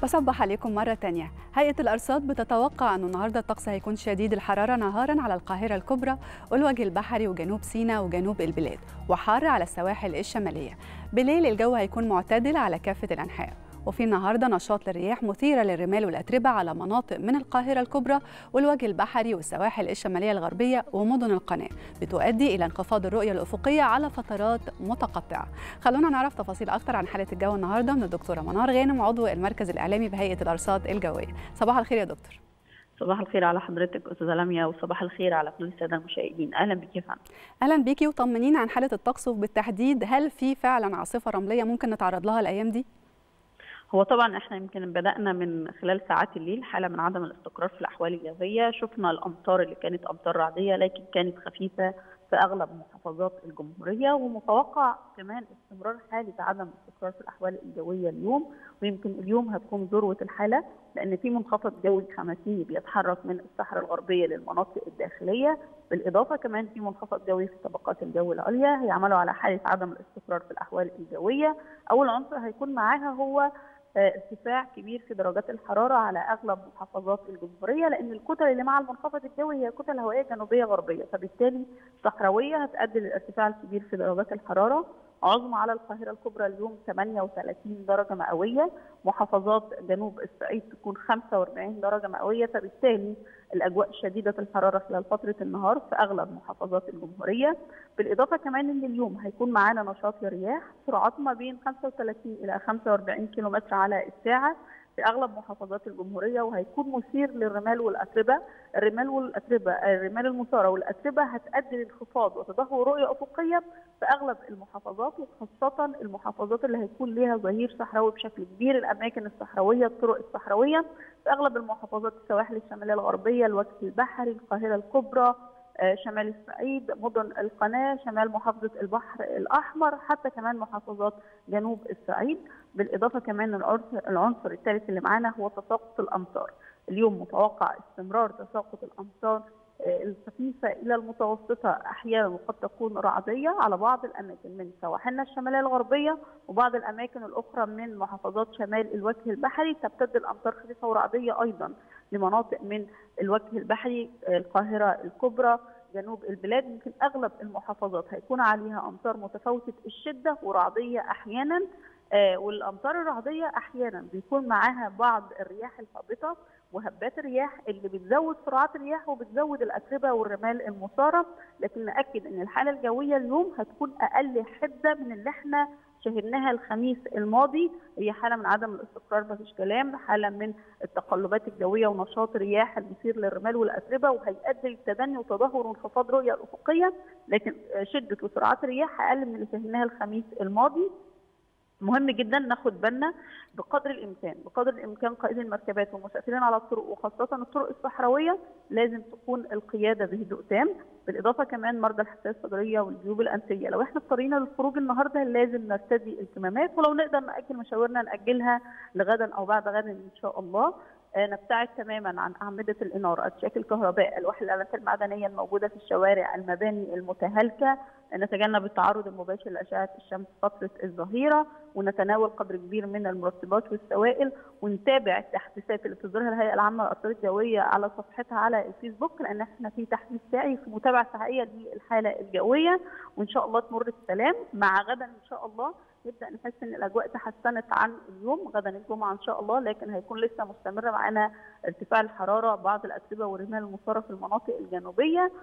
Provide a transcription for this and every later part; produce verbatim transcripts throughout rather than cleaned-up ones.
بصبح عليكم مرة تانية. هيئة الأرصاد بتتوقع أنه النهاردة الطقس هيكون شديد الحرارة نهارا على القاهرة الكبرى والوجه البحري وجنوب سيناء وجنوب البلاد، وحار على السواحل الشمالية. بالليل الجو هيكون معتدل على كافة الأنحاء، وفي النهارده نشاط للرياح مثيرة للرمال والأتربة على مناطق من القاهرة الكبرى والوجه البحري والسواحل الشمالية الغربية ومدن القناة، بتؤدي إلى انخفاض الرؤية الأفقية على فترات متقطعة. خلونا نعرف تفاصيل أكتر عن حالة الجو النهارده من الدكتورة منار غانم، عضو المركز الإعلامي بهيئة الأرصاد الجوية. صباح الخير يا دكتور. صباح الخير على حضرتك أستاذة لميا، وصباح الخير على كل السادة المشاهدين. أهلا بك يا فندم. أهلا بيكي، وطمنينا عن حالة الطقس، وبالتحديد هل في فعلا عاصفة رملية ممكن نتعرض لها الأيام دي؟ هو طبعا احنا يمكن بدأنا من خلال ساعات الليل حالة من عدم الاستقرار في الأحوال الجوية. شفنا الأمطار اللي كانت أمطار رعدية لكن كانت خفيفة في أغلب محافظات الجمهورية، ومتوقع كمان استمرار حالة عدم الاستقرار في الأحوال الجوية اليوم. ويمكن اليوم هتكون ذروة الحالة لأن في منخفض جوي خماسي بيتحرك من الصحراء الغربية للمناطق الداخلية، بالإضافة كمان في منخفض جوي في طبقات الجو العليا هيعملوا على حالة عدم الاستقرار في الأحوال الجوية. أول عنصر هيكون معاها هو ارتفاع كبير في درجات الحراره على اغلب محافظات الجمهوريه، لان الكتل اللي مع المنخفض الجوي هي كتل هوائيه جنوبيه غربيه، فبالتالي صحراويه هتؤدي للارتفاع الكبير في درجات الحراره. عظمى على القاهره الكبرى اليوم ثمانية وثلاثين درجه مئويه، محافظات جنوب الصعيد تكون خمسة وأربعين درجه مئويه، فبالتالي الاجواء شديده الحراره خلال فتره النهار في اغلب محافظات الجمهوريه. بالاضافه كمان ان اليوم هيكون معانا نشاط للرياح، سرعات ما بين خمسة وثلاثين الى خمسة وأربعين كيلومتر على الساعه في اغلب محافظات الجمهوريه، وهيكون مثير للرمال والاتربه. الرمال والاتربه الرمال المثاره والاتربه هتؤدي لانخفاض وتدهور رؤيه افقيه في اغلب المحافظات، وخاصه المحافظات اللي هيكون ليها ظهير صحراوي بشكل كبير، الاماكن الصحراويه، الطرق الصحراويه في اغلب المحافظات، السواحل الشماليه الغربيه، الوجه البحري، القاهره الكبرى، شمال الصعيد، مدن القناة، شمال محافظة البحر الأحمر، حتى كمان محافظات جنوب الصعيد. بالإضافة كمان العنصر الثالث اللي معانا هو تساقط الأمطار. اليوم متوقع استمرار تساقط الأمطار الخفيفة إلى المتوسطة أحيانا، وقد تكون رعدية على بعض الأماكن من سواحلنا الشمالية الغربية وبعض الأماكن الأخرى من محافظات شمال الوجه البحري. تمتد الأمطار خفيفة ورعدية أيضا لمناطق من الوجه البحري، القاهرة الكبرى، جنوب البلاد. يمكن أغلب المحافظات هيكون عليها أمطار متفاوتة الشدة ورعدية أحيانا، آه والأمطار الرعدية أحيانا بيكون معاها بعض الرياح الهابطة وهبات الرياح اللي بتزود سرعات الرياح وبتزود الأتربة والرمال المثارة. لكن نأكد أن الحالة الجوية اليوم هتكون أقل حدة من اللي احنا شهدناها الخميس الماضي. هي حالة من عدم الاستقرار مفيش كلام، حالة من التقلبات الجوية ونشاط الرياح المثير للرمال والأتربة، وهيؤدي للتدني وتدهور وانخفاض رؤية الأفقية، لكن شدة وسرعات الرياح أقل من اللي شهدناها الخميس الماضي. مهم جدا ناخد بالنا بقدر الامكان بقدر الامكان قائدي المركبات والمسافرين على الطرق، وخاصه الطرق الصحراويه، لازم تكون القياده بهدوء تام. بالاضافه كمان مرضى الحساسيه الصدريه والجيوب الانفيه، لو احنا اضطرينا للخروج النهارده لازم نرتدي الكمامات، ولو نقدر ناجل مشاورنا ناجلها لغدا او بعد غدا ان شاء الله. نبتعد تماما عن اعمده الاناره، اشياء الكهرباء، الواح الاعلانات المعدنيه الموجوده في الشوارع، المباني المتهالكه. نتجنب التعرض المباشر لاشعه الشمس فتره الظهيره، ونتناول قدر كبير من المرطبات والسوائل، ونتابع التحديثات اللي بتصدرها الهيئه العامه للارصاد الجويه على صفحتها على الفيسبوك، لان احنا في تحديث ساعي في متابعه ساعيه للحاله الجويه، وان شاء الله تمر بسلام. مع غدا ان شاء الله نبدا نحس ان الاجواء تحسنت عن اليوم، غدا الجمعه ان شاء الله، لكن هيكون لسه مستمره معانا ارتفاع الحراره، بعض الاتربه والرمال المثاره في المناطق الجنوبيه.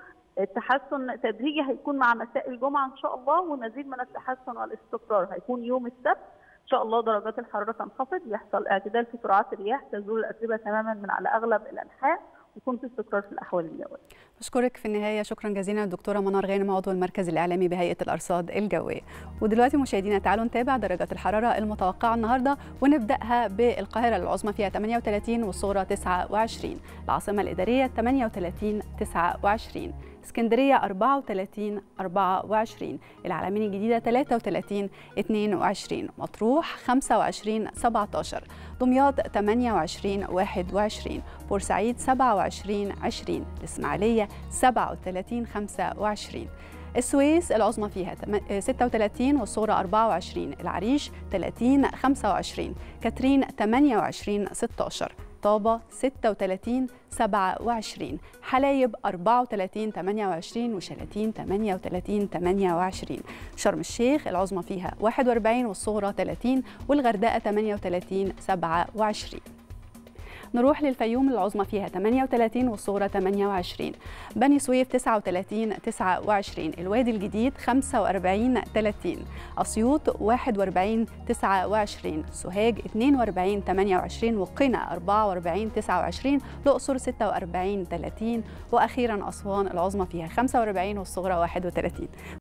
التحسن تدريجي هيكون مع مساء الجمعه ان شاء الله، ومزيد من التحسن والاستقرار هيكون يوم السبت ان شاء الله. درجات الحراره تنخفض، يحصل اعتدال في سرعات الرياح، تزول الاتربه تماما من على اغلب الانحاء، يكون في استقرار في الاحوال الجويه. بشكرك في النهايه، شكرا جزيلا الدكتوره منار غانم، عضو المركز الاعلامي بهيئه الارصاد الجويه. ودلوقتي مشاهدينا تعالوا نتابع درجات الحراره المتوقعه النهارده، ونبداها بالقاهره العظمى فيها ثمانية وثلاثين والصغرى تسعة وعشرين، العاصمه الاداريه ثمانية وثلاثين تسعة وعشرين، اسكندريه أربعة وثلاثين أربعة وعشرين، العلمين الجديده ثلاثة وثلاثين اثنين وعشرين، مطروح خمسة وعشرين سبعة عشر، دمياط ثمانية وعشرين واحد وعشرين، بورسعيد سبعة وعشرين عشرين، الاسماعيليه سبعة وثلاثين خمسة وعشرين. السويس العظمى فيها ستة وثلاثين والصغرى أربعة وعشرين، العريش ثلاثين خمسة وعشرين، كاترين ثمانية وعشرين ستة عشر، طابة ستة وثلاثين سبعة وعشرين، حلايب أربعة وثلاثين ثمانية وعشرين، وشلاتين ثمانية وثلاثين ثمانية وعشرين. شرم الشيخ العظمى فيها واحد وأربعين والصغرى ثلاثين، والغردقة ثمانية وثلاثين سبعة وعشرين. نروح للفيوم العظمى فيها ثمانية وثلاثين والصغرى ثمانية وعشرين، بني سويف تسعة وثلاثين تسعة وعشرين، الوادي الجديد خمسة وأربعين ثلاثين، أسيوط واحد وأربعين تسعة وعشرين، سوهاج اثنين وأربعين ثمانية وعشرين، وقنا أربعة وأربعين تسعة وعشرين، الأقصر ستة وأربعين ثلاثين، وأخيرا أسوان العظمى فيها خمسة وأربعين والصغرى واحد وثلاثين.